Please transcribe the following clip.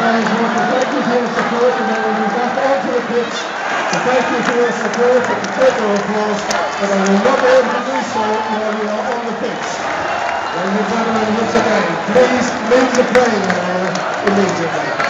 players want to thank you for your support, and then we'll be back onto the pitch to thank you for your support and to take your applause, but I will not be able to do so while we are on the pitch. Ladies and gentlemen, once again, please leave the playing area immediately.